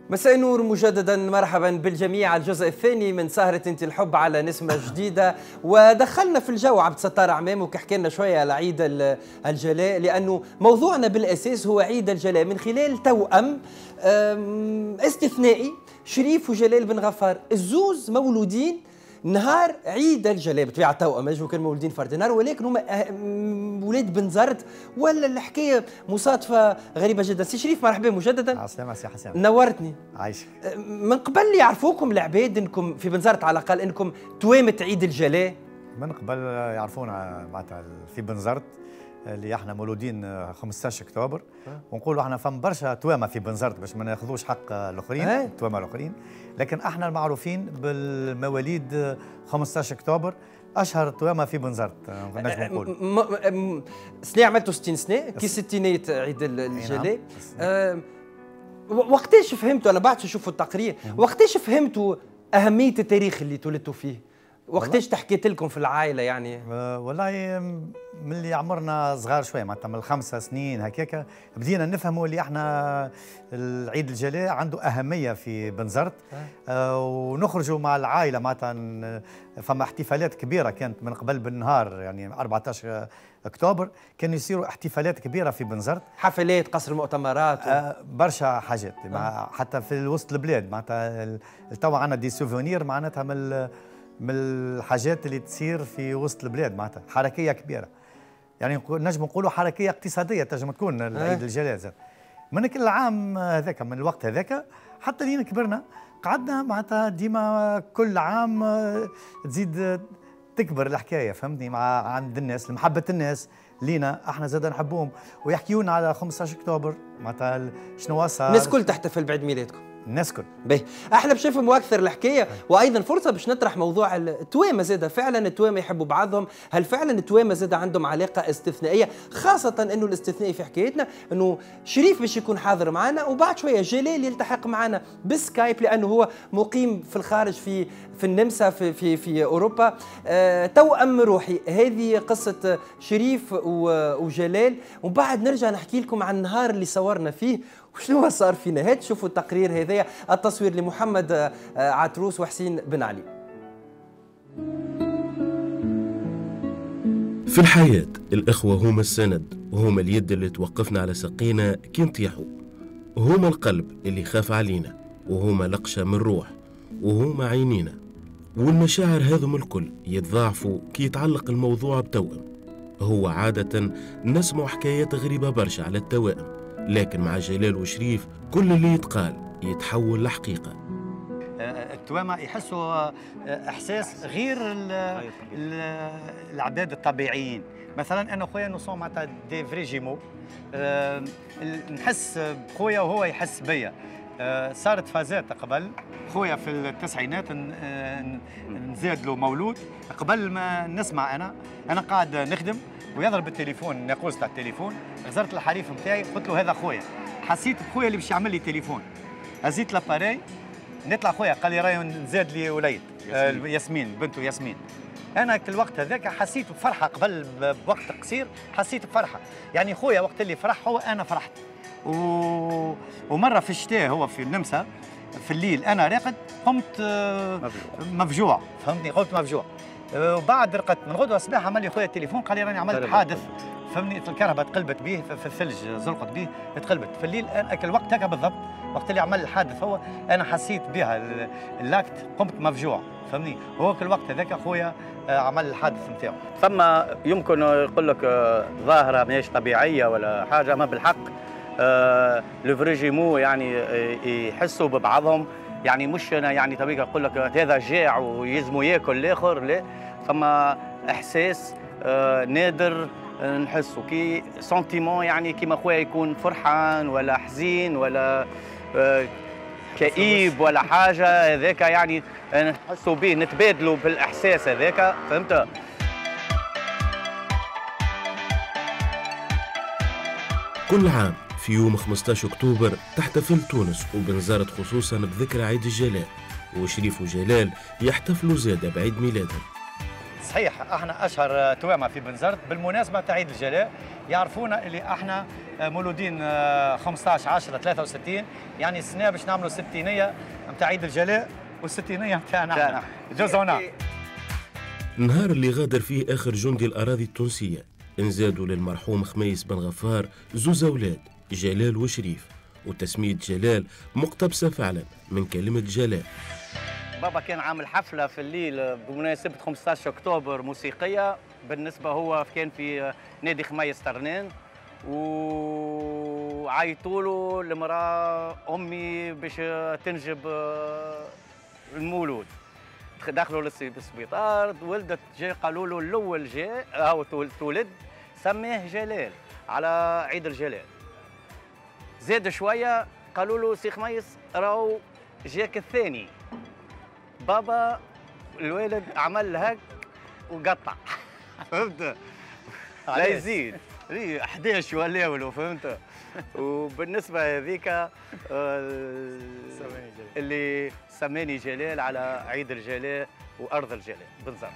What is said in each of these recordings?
مساء النور مجددا، مرحبا بالجميع على الجزء الثاني من سهرة انت الحب على نسمة جديدة. ودخلنا في الجو عبد الستار عمامك وحكي لنا شوية على عيد الجلاء، لأنه موضوعنا بالأساس هو عيد الجلاء من خلال توأم استثنائي. شريف وجلال بن غفار الزوز مولودين نهار عيد الجلاء، بطبيعة توأم يجوا كانوا مولودين فرد نهار، ولكن هما ولاد بن زرد. ولا الحكاية مصادفة غريبة جدا. سي شريف مرحبا مجددا. عسلامة سي حسام. نورتني. عايشك. من قبل يعرفوكم العباد انكم في بن زرد على الأقل انكم توامة عيد الجلاء؟ من قبل يعرفونا معناتها في بن زرد اللي احنا مولودين 15 اكتوبر، ونقولوا احنا فم برشا توامه في بن زرد باش ما ناخذوش حق الاخرين التوامه الاخرين، لكن احنا المعروفين بالمواليد 15 اكتوبر، اشهر توامه في بن زرد نجم نقول. سنة عملتوا 60 سنه كي ستينات عيد الجلاء. وقتاش فهمتوا، انا بعد نشوفوا التقرير، وقتاش فهمتوا اهميه التاريخ اللي تولدتوا فيه؟ وقتاش تحكيت لكم في العائله يعني؟ والله من اللي عمرنا صغار شويه، معناتها من 5 سنين هكاك بدينا نفهموا اللي احنا العيد الجلاء عنده اهميه في بن زرد. ونخرجوا مع العائله معناتها فما احتفالات كبيره كانت من قبل بالنهار، يعني 14 اكتوبر كانوا يصيروا احتفالات كبيره في بن زرد، حفلات، قصر المؤتمرات برشا حاجات حتى في وسط البلاد. معناتها توا عندنا دي سوفونير معناتها من الحاجات اللي تصير في وسط البلاد، معناتها حركيه كبيره، يعني نجم نقولوا حركيه اقتصاديه تنجم تكون العيد الجلاء. من كل عام هذاك، من الوقت هذاك حتى لين كبرنا قعدنا معناتها ديما كل عام تزيد تكبر الحكايه، فهمتني، مع عند الناس، محبه الناس لينا احنا زاد نحبوهم ويحكيونا على 15 اكتوبر معناتها شنو صار. الناس الكل تحتفل بعيد ميلادكم؟ الناس كل باهي، احنا باش نفهموا اكثر الحكايه، وايضا فرصه باش نطرح موضوع التوامه. زاده فعلا التوامه يحبوا بعضهم؟ هل فعلا التوامه زاده عندهم علاقه استثنائيه؟ خاصه انه الاستثنائي في حكايتنا انه شريف باش يكون حاضر معنا، وبعد شويه جلال يلتحق معنا بسكايب لانه هو مقيم في الخارج في النمسا في اوروبا. توأم روحي. هذه قصه شريف وجلال، وبعد نرجع نحكي لكم عن النهار اللي صورنا فيه وشنو صار فينا. هات شوفوا التقرير هذايا، التصوير لمحمد عتروس وحسين بن علي. في الحياة الإخوة هما السند، وهما اليد اللي توقفنا على ساقينا كي نطيحوا، وهما القلب اللي يخاف علينا، وهما لقشة من روح، وهما عينينا. والمشاعر هذم الكل يتضاعفوا كي يتعلق الموضوع بتوأم. هو عادة نسمع حكايات غريبة برشا على التوائم، لكن مع جلال وشريف كل اللي يتقال يتحول لحقيقة. التوامة يحسوا إحساس غير العباد الطبيعيين. مثلا أنا خويا نصوم معناتها دي فري جيمو، نحس بخويا وهو يحس بيا. صارت فازات قبل خويا في التسعينات نزاد له مولود، قبل ما نسمع أنا قاعد نخدم ويضرب التليفون، ناقوس تاع التليفون، غزرت الحريف نتاعي قلت له هذا خويا، حسيت بخويا اللي باش يعمل لي تليفون، هزيت لاباري نطلع خويا قال لي راهي نزاد لي وليد ياسمين بنته ياسمين. انا كل الوقت هذاك حسيت بفرحه، قبل بوقت قصير حسيت بفرحه، يعني خويا وقت اللي فرح هو انا فرحت. ومره في الشتاء هو في النمسا في الليل انا راقد قمت مفجوع، فهمتني، قمت مفجوع. وبعد رقدت من غدوه الصباح عمل لي خويا التليفون قال لي راني عملت حادث، فهمني، الكهرباء تقلبت به في الثلج، زلقت به تقلبت في الليل. انا الوقت هكا بالضبط وقت اللي عمل الحادث هو انا حسيت بها اللاكت، قمت مفجوع، فهمني. هو كل الوقت هذاك خويا عمل الحادث نتاعو. ثم يمكن يقول لك ظاهره ماهيش طبيعيه ولا حاجه، ما بالحق لو فري جيمو يعني يحسوا ببعضهم، يعني مش انا يعني طبيعي يقول لك هذا جاع ويلزمو ياكل الاخر، لا، ثم احساس نادر نحسه كي سنتيمون، يعني كيما خويا يكون فرحان ولا حزين ولا كئيب ولا حاجه، هذاك يعني نحسوا به، نتبادلوا بالاحساس هذاك، فهمت. كل عام في يوم 15 أكتوبر تحتفل تونس وبن زرد خصوصا بذكرى عيد الجلاء، وشريف وجلال يحتفلوا زادة بعيد ميلادهم. صحيح، احنا اشهر توامه في بن زرد بالمناسبه تاع عيد الجلاء، يعرفونا اللي احنا مولودين 15/10/63، يعني السنه باش نعملوا الستينيه نتاع عيد الجلاء والستينيه نتاعنا احنا جزونا. النهار اللي غادر فيه آخر جندي الأراضي التونسية انزادوا للمرحوم خميس بن غفار زوز أولاد جلال وشريف، وتسمية جلال مقتبسة فعلا من كلمة جلال. بابا كان عامل حفلة في الليل بمناسبة 15 أكتوبر موسيقية، بالنسبة هو كان في نادي خميس ترنان، وعيطوا له المرأة أمي باش تنجب المولود. دخلوا للسبيطار، ولدت جاي قالوا له الأول جاء أو تولد سميه جلال على عيد الجلال. زاد شوية قالوا له سي خميس راهو جاك الثاني. بابا الوالد عمل هك وقطع فهمت؟ لا يزيد 11 ولا فهمت؟ وبالنسبه هذيك اللي سماني جلال على عيد الجلاء وارض الجلاء بالضبط.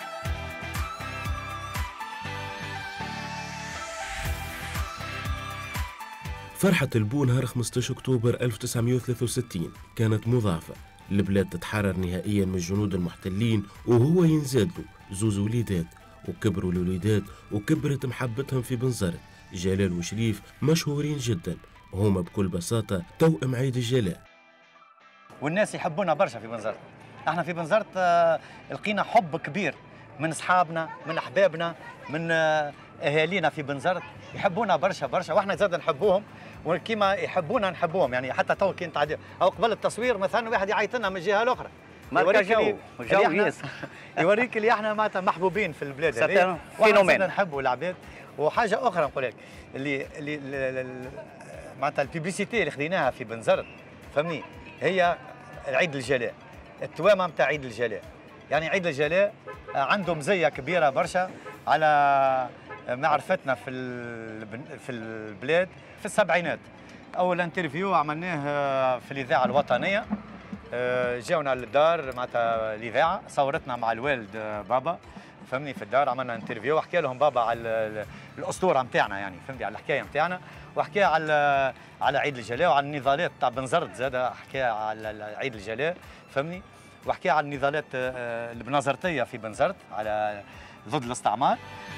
فرحة البو نهار 15 أكتوبر 1963 كانت مضاعفة. البلاد تتحرر نهائيا من الجنود المحتلين، وهو ينزاد له زوز وليدات، وكبروا الوليدات وكبرت محبتهم في بنزرت. جلال وشريف مشهورين جدا، هما بكل بساطة توأم عيد الجلاء. والناس يحبونا برشا في بنزرت. احنا في بنزرت لقينا حب كبير من اصحابنا، من احبابنا، من اهالينا في بنزرت، يحبونا برشا برشا، واحنا زاد نحبوهم وكيما يحبونا نحبوهم. يعني حتى تو كنت عادي او قبل التصوير مثلا واحد يعيط لنا من الجهه الاخرى، ماركا جو يوريك اللي احنا معناتها محبوبين في البلاد هذه، فينومين نحبوا العباد. وحاجه اخرى نقول لك اللي معناتها البيبليسيتي اللي خديناها في بنزرت فهمني، هي عيد الجلاء، التوامه نتاع عيد الجلاء. يعني عيد الجلاء عنده مزيه كبيره برشا على معرفتنا في البلاد في السبعينات. اول انترفيو عملناه في الاذاعه الوطنيه، جاونا للدار معناتها الاذاعه، صورتنا مع الوالد بابا فهمني في الدار، عملنا انترفيو وحكى لهم بابا على الاسطوره نتاعنا، يعني فهمتي على الحكايه نتاعنا، وحكى على عيد الجلاء وعلى النضالات تاع بنزرت، زاد حكى على عيد الجلاء فهمني، وحكى على النضالات البنازرتيه في بنزرت على ضد الاستعمار.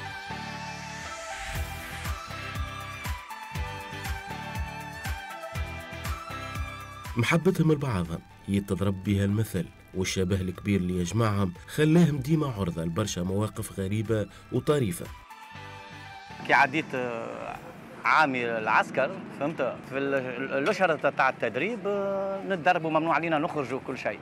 محبتهم لبعضهم يتضرب بها المثل، والشبه الكبير اللي يجمعهم خلاهم ديما عرضة لبرشا مواقف غريبة وطريفة. كي عديت عامي العسكر فهمت، في الأشهر تاع التدريب نتدربوا، ممنوع علينا نخرجوا كل شيء،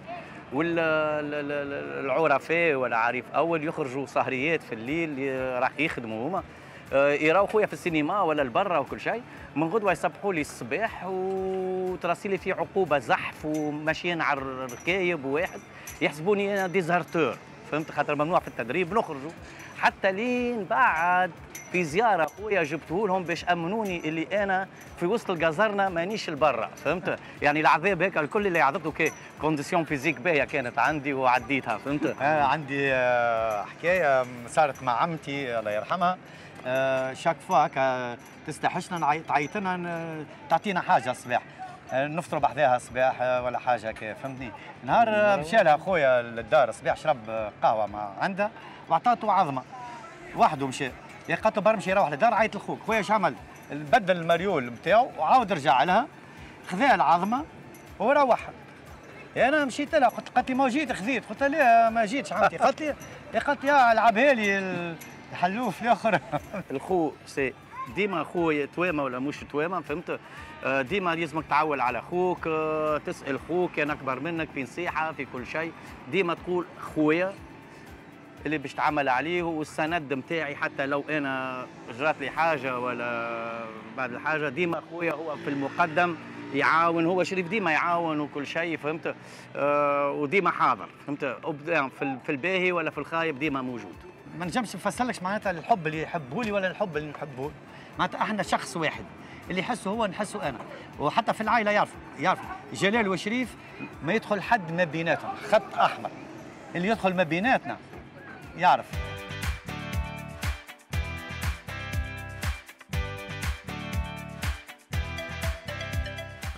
والعرفاء ولا عارف أول يخرجوا سهريات في الليل راح يخدموا هما، يراو خويا في السينما ولا البرا وكل شيء، من غدوه يصبحوا لي الصباح وتراسلي في عقوبه زحف وماشيين على الركايب، وواحد يحسبوني انا ديزارتور فهمت، خاطر ممنوع في التدريب نخرجوا، حتى لين بعد في زياره خويا جبته لهم باش امنوني اللي انا في وسط الجزرنا مانيش البرا فهمت. يعني العذاب هيك الكل اللي عذبته كي كونديسيون فيزيك باهيه كانت عندي وعديتها فهمت. عندي حكايه صارت مع عمتي الله يرحمها، شاك فوا هكا تستحشنا تعيط لنا تعطينا حاجه الصباح نفطروا بحذاها الصباح ولا حاجه هكا فهمتني. نهار مشى لها خويا للدار الصباح شرب قهوه مع عندها وعطاته عظمه وحده، مشى قالت له برمشي يروح للدار، عيط لخوك. خويا اش عمل؟ بدل المريول نتاعو وعاود رجع لها، خذا العظمه وروح. انا مشيت لها قالت لي ما جيت خذيت، قلت لها ما جيتش عمتي، قالت لي العبها لي الحلوف الاخر. الخو سي ديما خويا توامه ولا مش توامه فهمت، ديما لازمك تعول على خوك، تسال خوك كان اكبر منك في نصيحه في كل شيء، ديما تقول خويا اللي باش تعمل عليه والسند نتاعي، حتى لو انا جرات لي حاجه ولا بعد الحاجه ديما خويا هو في المقدم يعاون، هو شريف ديما يعاون وكل شيء فهمت، وديما حاضر فهمت، في الباهي ولا في الخايب ديما موجود. ما نجمش نفسرلكش معناتها الحب اللي يحبه لي ولا الحب اللي نحبه، معناتها احنا شخص واحد اللي يحسه هو نحسه انا، وحتى في العائله يعرفوا جلال وشريف ما يدخل حد ما بيناتهم خط احمر، اللي يدخل ما بيناتنا يعرف.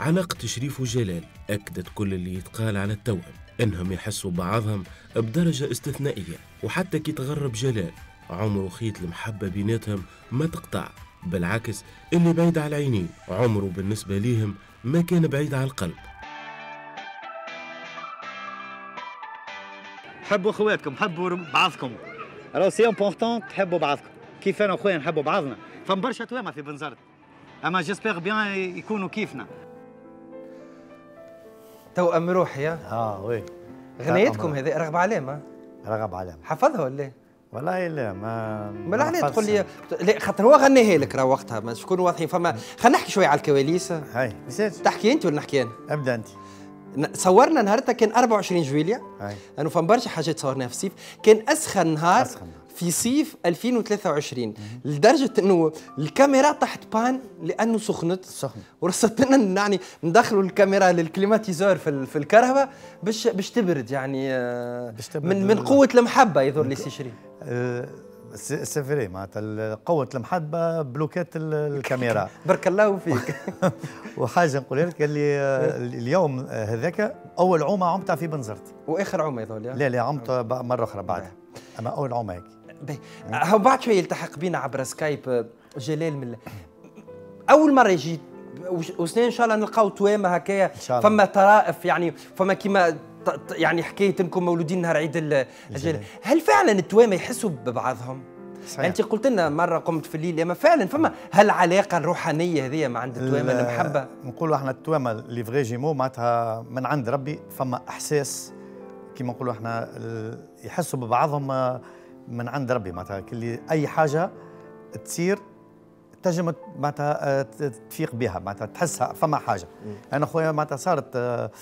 علاقة شريف وجلال أكدت كل اللي يتقال على التوأم، إنهم يحسوا بعضهم بدرجة استثنائية، وحتى كي تغرب جلال عمره خيط المحبة بيناتهم ما تقطع، بالعكس اللي بعيد على العينين عمره بالنسبة ليهم ما كان بعيد على القلب. حبوا خواتكم، حبوا بعضكم، راه سي امبورطون تحبوا بعضكم كيف انا وخويا نحبوا بعضنا. فما برشا توامه في بنزرت، اما جيسبيغ بيان يكونوا كيفنا. توأم روحي وي. غنيتكم هذه رغب علامة؟ رغب علامة حفظها ولا ايه؟ والله لا ما علاه تقول لي لا خاطر هو غنيها لك راه وقتها ما تكونوا واضحين. فما خلينا نحكي شويه على الكواليس. هاي تحكي انت ولا نحكي انا؟ ابدا انت. صورنا نهارتها كان 24 جويليا، لانه فما برشا حاجات صورناها في الصيف، كان اسخن نهار في صيف 2023 لدرجه انه الكاميرا طاحت بان لانه سخنت ورصت لنا يعني ندخلوا الكاميرا للكليماتيزور في الكرهبه باش تبرد يعني من قوه المحبه يظهر لي سي شريف. سي فري معناتها قوة المحبة بلوكات الكاميرا. بارك الله فيك. وحاجة نقولها لك اللي اليوم هذاك أول عومة عمتها في بنزرت. وآخر عومة يظهر لي. لا عمت مرة أخرى بعدها. أما أول عومة هيك. هو بعد شوية يلتحق بينا عبر سكايب جلال من أول مرة يجي وسنين إن شاء الله نلقاو توامة هكايا. فما طرائف يعني فما كيما يعني حكايه انكم مولودين نهار عيد الجلال. هل فعلا التوامه يحسوا ببعضهم؟ صحيح. انت قلت لنا مره قمت في الليل اما فعلا فما هالعلاقه الروحانيه هذه مع عند التوامه المحبه؟ نقولوا احنا التوامه اللي فغي جيمو معناتها من عند ربي، فما احساس كيما نقولوا احنا يحسوا ببعضهم من عند ربي، معناتها كل اي حاجه تصير تنجم معناتها تفيق بها، معناتها تحسها فما حاجه. انا خويا معناتها صارت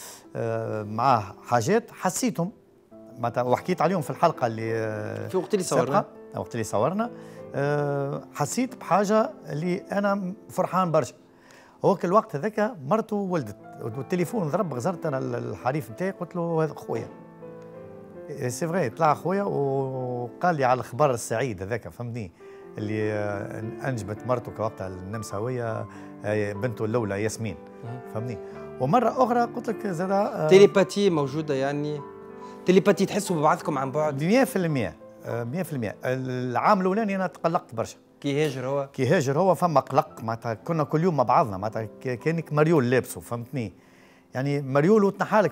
معاه حاجات حسيتهم معناتها وحكيت عليهم في الحلقه اللي في وقت اللي صورنا حسيت بحاجه اللي انا فرحان برشا. هو كل الوقت هذاك مرته ولدت والتليفون ضرب، غزرت انا الحريف نتاعي قلت له هذا خويا سي فغي، طلع خويا وقال لي على الخبر السعيد هذاك فهمتني اللي انجبت مرته كوقتها النمساويه بنته الاولى ياسمين فهمني. ومره اخرى قلت لك زاد تيليباتي موجوده يعني تيليباتي تحسوا ببعضكم عن بعد 100%. العام الاولاني انا تقلقت برشا كي هاجر هو فما قلق معناتها كنا كل يوم مع بعضنا معناتها كانك مريول لابسه فهمتني يعني مريول وتنحالك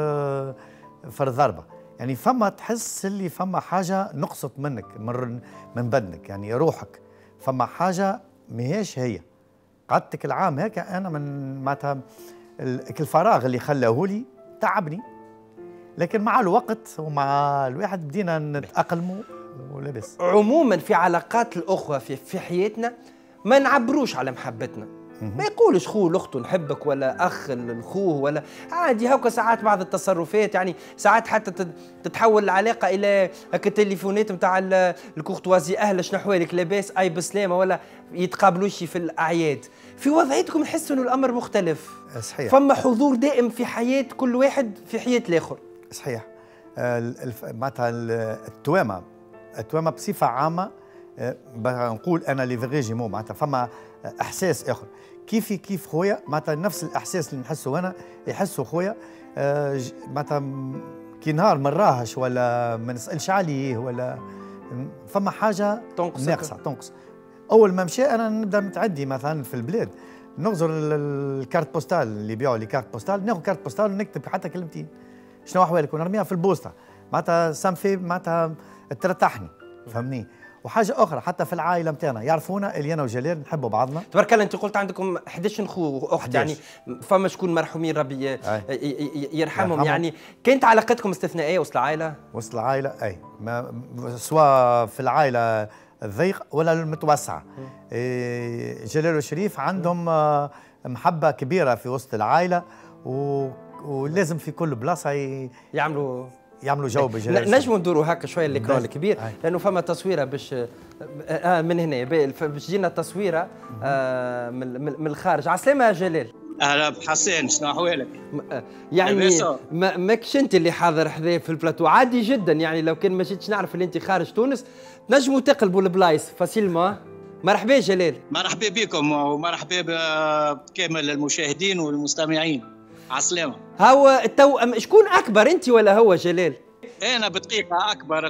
فرد ضربه يعني فما تحس اللي فما حاجه نقصت منك من بدنك يعني روحك فما حاجه ماهيش هي. قعدتك العام هكا انا من معناتها الفراغ اللي خلاه لي تعبني، لكن مع الوقت ومع الواحد بدينا نتأقلموا ولبس. عموما في علاقات الاخوه في حياتنا ما نعبروش على محبتنا، ما يقولش خو لاخته نحبك ولا اخ لخوه ولا عادي هكا. ساعات بعض التصرفات يعني ساعات حتى تتحول العلاقه الى هكا تليفونات نتاع الكورتوازي، اهلا شنو احوالك لاباس اي بسلامه، ولا يتقابلوش في الاعياد. في وضعيتكم نحس انه الامر مختلف. صحيح. فما حضور دائم في حياه كل واحد في حياه الاخر. صحيح. معناتها التوامه بصفه عامه نقول انا اللي فيغي جيمو معناتها فما احساس اخر كيف خويا معناتها نفس الاحساس اللي نحسه انا يحسه خويا معناتها كي نهار ما نراهش ولا ما نسالش عليه ولا فما حاجه ناقصه تنقص. اول ما مشى انا نبدا متعدي مثلا في البلاد نغزر الكارت بوستال اللي يبيعوا لي كارت بوستال، ناخذ كارت بوستال ونكتب حتى كلمتين شنو احوالك ونرميها في البوسطه معناتها سامفي معناتها ترتاحني فهمني. وحاجه اخرى حتى في العائله نتاعنا يعرفونا اللي انا وجلال نحبوا بعضنا تبارك الله. انت قلت عندكم 11 خو واخت يعني فما شكون مرحومين ربي يرحمهم يعني كانت علاقتكم استثنائيه وسط العائله؟ وسط العائله اي سواء في العائله الضيق ولا المتوسعه. جلال وشريف عندهم محبه كبيره في وسط العائله ولازم في كل بلاصه يعملوا جو بجلال. نجموا ندوروا هكا شويه الاكران الكبير لانه فما تصويره باش من هنا باش تجينا تصويره من الخارج. عسلامة يا جلال. اهلا بحسين، شنو احوالك؟ يعني ماكش انت اللي حاضر حذايا في البلاتو، عادي جدا يعني لو كان ما جيتش نعرف اللي انت خارج تونس نجموا تقلبوا البلايص فاسيلمون. مرحبا جلال. مرحبا بكم ومرحبا بكامل المشاهدين والمستمعين. على السلامة. هو التوأم شكون أكبر أنت ولا هو جلال؟ أنا بدقيقة أكبر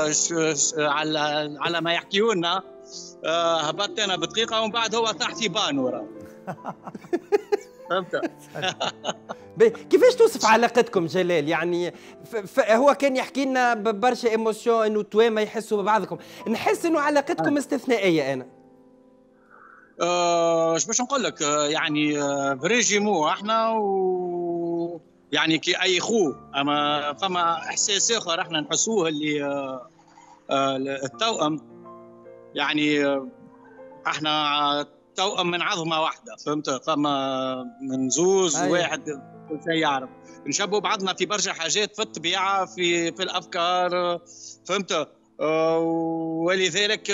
على ما يحكيونا. هبطت أنا بدقيقة ومن بعد هو طاح في بانورا. فهمت؟ كيفاش توصف علاقتكم جلال؟ يعني هو كان يحكي لنا برشا ايموسيون انه تويما يحسوا ببعضكم، نحس انه علاقتكم استثنائيه. انا اش باش نقول لك، يعني فريجيمو احنا و يعني كي اي خو، اما فما احساس اخر احنا نحسوه اللي التوأم، يعني احنا توأم من عظمه واحده. فهمت؟ فما من زوز واحد كل شيء يعرف، نشبهوا بعضنا في برشا حاجات في الطبيعه، في الافكار. فهمت؟ ولذلك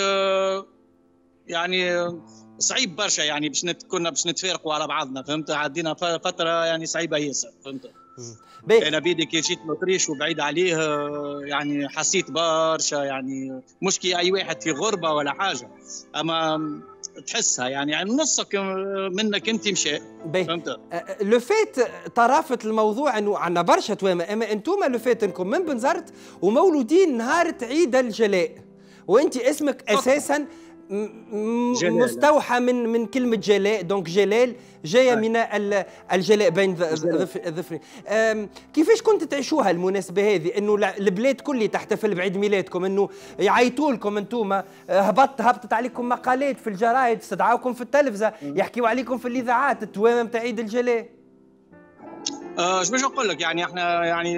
يعني صعيب برشا، يعني كنا باش نتفارقوا على بعضنا. فهمت؟ عدينا فتره يعني صعيبه ياسر. فهمت؟ انا بيدي كي جيت لوطريش وبعيد عليه، يعني حسيت برشا، يعني مش كي اي واحد في غربه ولا حاجه، اما تحسها يعني نصك منك انت مشى. فهمت؟ لو فات طرافه الموضوع انه عندنا برشا توامه، اما انتم لو فات انكم من بنزرت ومولودين نهار عيد الجلاء، وانت اسمك اساسا مستوحى من كلمة جلاء، دونك جلال جاية من الجلاء بين الظفرين. كيفاش كنت تعيشوها المناسبة هذه، انه البلاد كلها تحتفل بعيد ميلادكم، انه يعيطوا لكم انتم، هبطت عليكم مقالات في الجرايد، استدعاوكم في التلفزة، يحكيوا عليكم في الاذاعات التوامة نتاع عيد الجلاء؟ اش باش نقول لك، يعني احنا يعني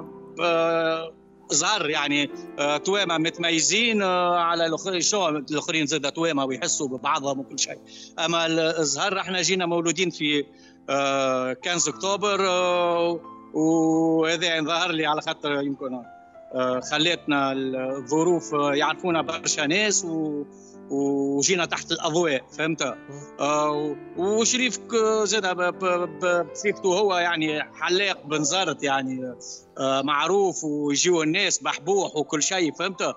ظهر يعني توامه متميزين على الاخرين، شو الاخرين زاد توامه ويحسوا ببعضهم وكل شيء. اما الظهر احنا جينا مولودين في 15 اكتوبر، وهذا ظهر لي على خاطر يمكن خلتنا الظروف يعرفونا برشا ناس وجينا تحت الاضواء. فهمت؟ وشريف زاد بصفته هو يعني حلاق بنزرت، يعني معروف ويجيو الناس بحبوح وكل شيء. فهمت؟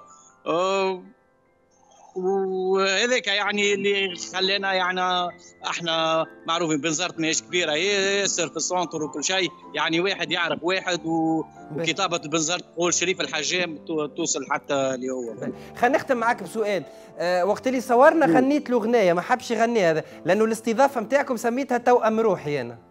وهذاك يعني اللي خلينا يعني احنا معروفين. بنزرت ماهيش كبيره ياسر في السونتر وكل شيء، يعني واحد يعرف واحد، وكتابه بنزرت تقول شريف الحجام توصل حتى اللي هو. خلينا نختم معاك بسؤال. وقت اللي صورنا غنيت له غنايه ما حبش يغني هذا، لانه الاستضافه نتاعكم سميتها توأم روحي. انا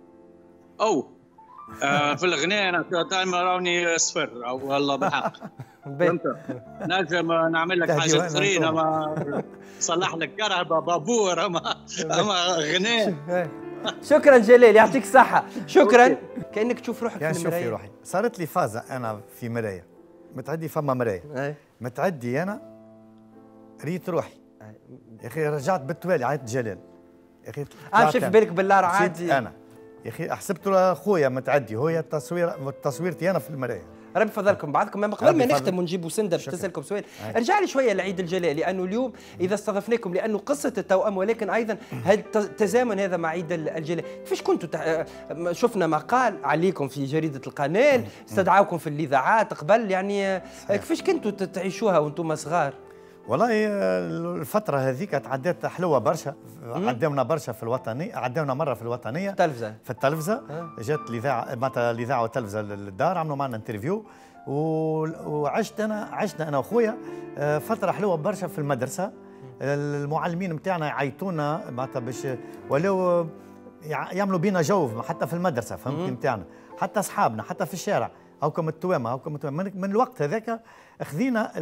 في الغناء انا دائما راني صفر او والله بالحق. فهمت؟ نجم نعمل لك حاجه اخرين، اما صلح لك كهرباء بابور، اما غناء. شكرا جلال، يعطيك الصحه. شكرا. كانك تشوف روحك في المرايه. روحي صارت لي فازه انا في مرايه، متعدي فما مرايه، متعدي انا ريت روحي يا اخي، رجعت بالتوالي عيطت جلال يا اخي. شوف بالك بالله عادي انا يا اخي حسبت له خويا متعدي، هو تصويرتي انا في المرايه. ربي فضلكم بعضكم. قبل ما نختم ونجيبوا سندة باش تسالكم سؤال، ارجع لي شويه لعيد الجلاء، لانه اليوم اذا استضفناكم لانه قصه التوأم، ولكن ايضا هذا التزامن هذا مع عيد الجلاء. كيفاش كنتوا شفنا مقال عليكم في جريده القناه، استدعاوكم في الاذاعات قبل، يعني كيفاش كنتوا تعيشوها وانتم صغار؟ والله الفترة هذيك تعدات حلوة برشا، عداونا برشا في الوطنية، عداونا مرة في الوطنية في التلفزة. جات الإذاعة معناتها الإذاعة والتلفزة للدار، عملوا معنا انترفيو، عشنا أنا وأخويا فترة حلوة برشا في المدرسة. المعلمين نتاعنا يعيطونا معناتها باش ولو يعملوا بينا جو حتى في المدرسة. فهمت؟ نتاعنا حتى أصحابنا حتى في الشارع، هاكم التوامة هاكم التوامة. من الوقت هذاك أخذينا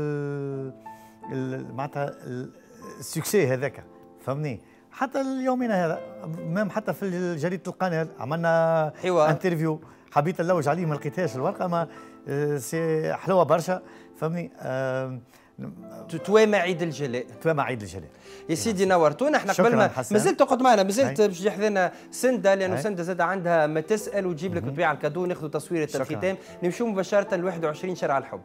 معناتها السكسي هذاك. فهمني؟ حتى اليومين هذا مام حتى في جريده القناه عملنا انترفيو، حبيت نلوج عليه ما لقيتهاش الورقه، ما سي حلوه برشا. فهمني؟ توامة عيد الجلاء. توامة عيد الجلاء يا سيدي، نورتونا. احنا قبل ما مازلت تقعد معنا، مازلت باش تجي حذانا سنده، لانه سنده زاد عندها ما تسال وتجيب لك بطبيعه الكادو. ناخذوا تصويره الختام، نمشوا مباشره ل 21 شارع الحب.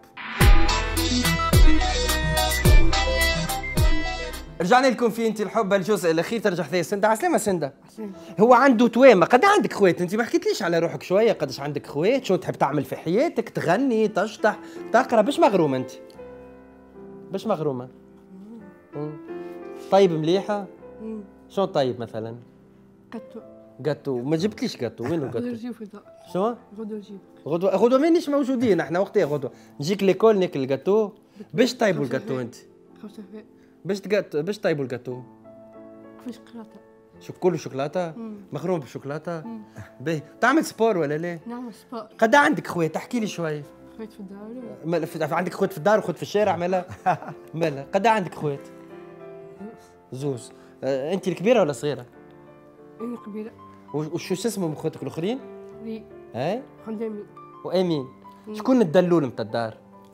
رجعنا لكم في انت الحب الجزء الاخير. ترجع ثاني سنده. عسلامة سنده. هو عنده توامه. قد عندك خوات؟ انت ما حكيتليش على روحك شويه، قداش عندك خوات؟ شو تحب تعمل في حياتك؟ تغني، تشطح، تقرا؟ باش مغرومه انت؟ باش مغرومه؟ طيب مليحه. شو طيب مثلا؟ جاتو. جاتو ما جبتليش جاتو، وين الجاتو؟ غدوه نجيب في الدار. شو؟ غدوه نجيب. غدوه مانيش موجودين احنا، وقتها غدوه نجيك ليكول ناكل الجاتو. باش طيبوا الجاتو انت؟ باش طيبوا الجاتو؟ كيفاش شوكولاته. كله شوكولاته؟ مخروم بالشوكولاته؟ باهي، تعمل سبور ولا لا؟ نعمل سبور. قد عندك خوات؟ احكي لي شوي. خوات في الدار؟ عندك خوات في الدار وخوات في الشارع مالا؟ مالا قد عندك خوات؟ زوز. انت الكبيره ولا صغيره؟ انا كبيره. وشو اسمهم خواتك الاخرين؟ لي. اي؟ خدامين. وامين. شكون الدلول نتاع الدار؟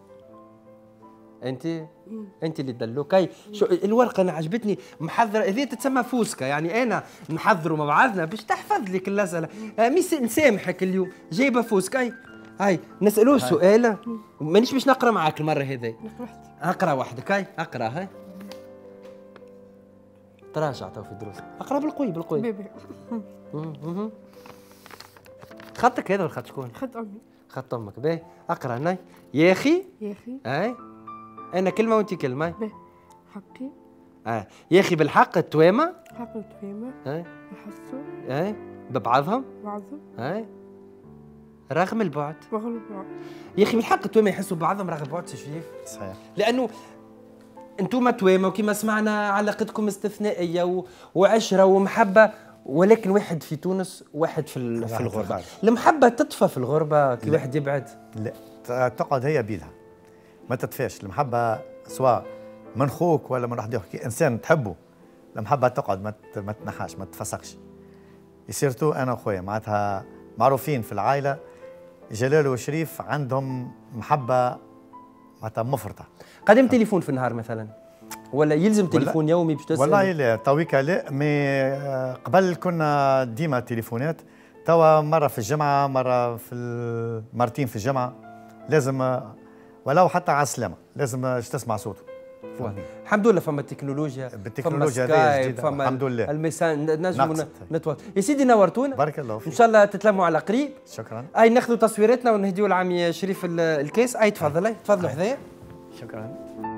انت اللي تدلوك. اي شو الورقه انا عجبتني محضره، هذه تتسمى فوسكا، يعني انا نحضروا مع بعضنا باش تحفظ لك الاسئله. نسامحك اليوم جايبه فوسكا. هاي نسالوه سؤال، مانيش باش نقرا معاك المره هذه. اقرا وحدك. هاي اقرا. هاي تراجع تو في الدروس. اقرا بالقوي بالقوي. خطك هذا ولا خط شكون؟ خط امي. خط امك. باهي اقرا هنا. يا اخي. يا اخي. اي انا كلمه وانت كلمه. باهي حقي. يا اخي بالحق التوامه. حق التوامه. يحسوا. ببعضهم. بعضهم. رغم البعد. رغم البعد. يا اخي بالحق التوامه يحسوا ببعضهم رغم البعد. شريف صحيح، لانه انتم توامه وكما سمعنا علاقتكم استثنائيه وعشره ومحبه، ولكن واحد في تونس واحد في الغربه. المحبه تطفى في الغربه كي واحد يبعد؟ لا، تقعد هي بيدها ما تطفاش. المحبه سواء من خوك ولا من واحد اخر، كي انسان تحبه المحبه تقعد ما تنحاش ما تفسقش. سيرتو انا وخويا معناتها معروفين في العائله، جلال وشريف عندهم محبه معناتها مفرطه. قدم تليفون في النهار مثلا ولا يلزم تليفون يومي باش تسال؟ والله لا، تويكا لا، مي قبل كنا ديما تليفونات. توا مره في الجمعه، مره في مرتين في الجمعه، لازم ولو حتى على السلامه لازم تسمع صوته. الحمد لله فما التكنولوجيا، بالتكنولوجيا هذه جديده الحمد لله. الميسان نجموا نتواصل. يا سيدي نورتونا، بارك الله فيك. ان شاء الله تتلموا على قريب. شكرا. اي ناخذوا تصويراتنا ونهديوا لعمي شريف الكاس. اي تفضل. تفضلوا حذايا. شكرا.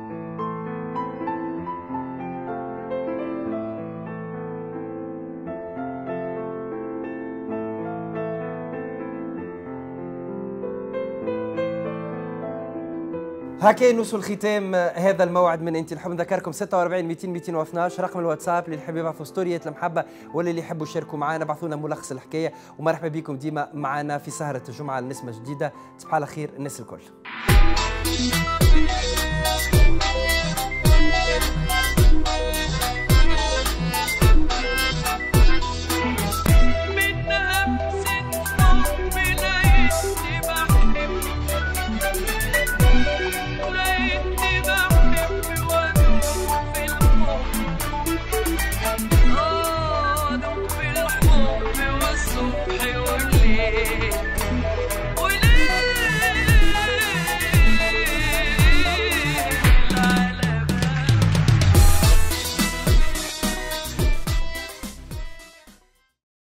هكا نوصل ختام هذا الموعد من انت نحب نذكركم 46 200 212 رقم الواتساب اللي يحب يبعثوا ستوريات المحبه ولا اللي يحبوا يشاركوا معنا. بعثوا لنا ملخص الحكايه، ومرحبا بكم ديما معنا في سهره الجمعه لنسمه جديده. تصبحوا على خير الناس الكل. الصبح